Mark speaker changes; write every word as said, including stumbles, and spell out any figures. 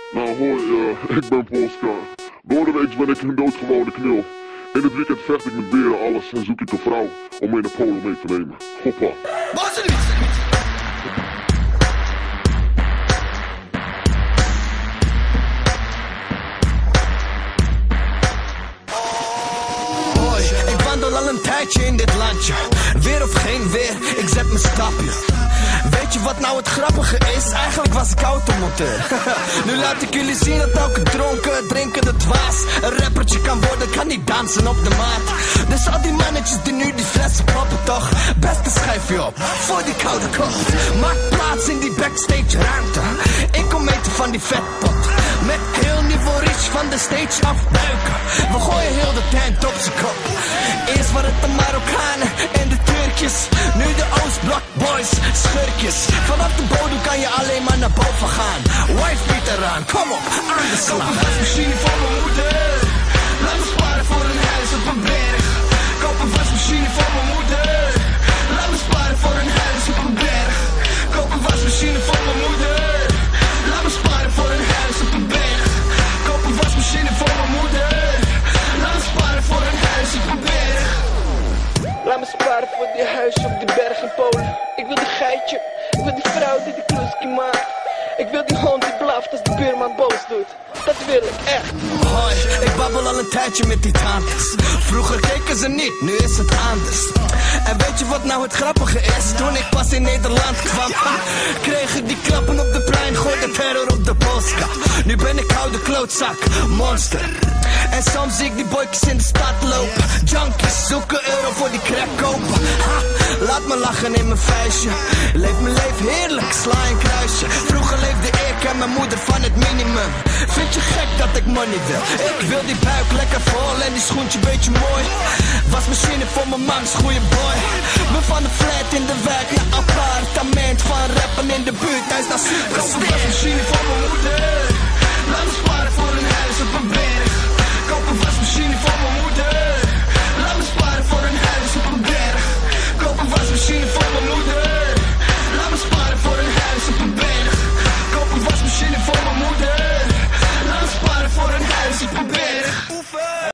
Speaker 1: Nou hoi, uh, ik ben Polska. Door de week ben ik een doodgewone knul. In het weekend vecht ik met beren alles en zoek ik een vrouw om mee naar Polen mee te nemen. Hoppa.
Speaker 2: Hoi, ik wandel al een tijdje in dit landje. Weer of geen weer, ik zet mijn stapje. Weet je wat nou het grappige is? Eigenlijk was ik automonteur. Nu laat ik jullie zien dat elke dronken, drinken de dwaas een rappertje kan worden, kan niet dansen op de maat. Dus al die mannetjes die nu die flessen poppen toch, beste schijf je op, voor die koude kop. Maak plaats in die backstage ruimte. Ik kom eten van die vetpot. Met heel niveau rich van de stage afduiken. We gooien heel de tent op z'n kop. Eerst waren het de Marokkanen en de Turkjes. Nu de Oostblok boys, schurkjes. Vanaf de bodem kan je alleen maar naar boven gaan. Wife biedt eraan, kom op, aan de slag. Koop een wasmachine voor mijn moeder. Laat me sparen voor een huis op een berg. Koop een wasmachine voor mijn moeder. Laat me sparen voor een huis op een berg. Koop een wasmachine voor mijn moeder. Laat me sparen voor een huis op een berg. Koop een wasmachine voor mijn moeder. Laat me sparen voor een huis op een berg. Laat me sparen voor die huis op die berg in Polen. Ik wil die geitje, ik wil die vrouw die die kluski maakt. Ik wil die hond die blaft als de buurman boos doet. Dat wil ik echt. Hoi, ik babbel al een tijdje met die tantes. Vroeger keken ze niet, nu is het anders. En weet je wat nou het grappige is? Toen ik pas in Nederland kwam, ha, kreeg ik die klappen op de plein, gooide terror op de Polska. Nu ben ik oude klootzak, monster. En soms zie ik die boykes in de stad lopen. Junkies zoeken euro voor die crack kopen. Ha, laat me lachen in mijn vuistje. Leef mijn leven heerlijk, sla een kruisje. Vroeger leefde ik en mijn moeder van het minimum. Vind je gek dat ik money wil? Ik wil die buik lekker vol en die schoentje beetje mooi. Wasmachine voor mijn mams, goeie boy. Ben van de flat in de wijk naar appartement. Van rappen in de buurt, hij is naar super. Wasmachine voor mijn moeder. Laat me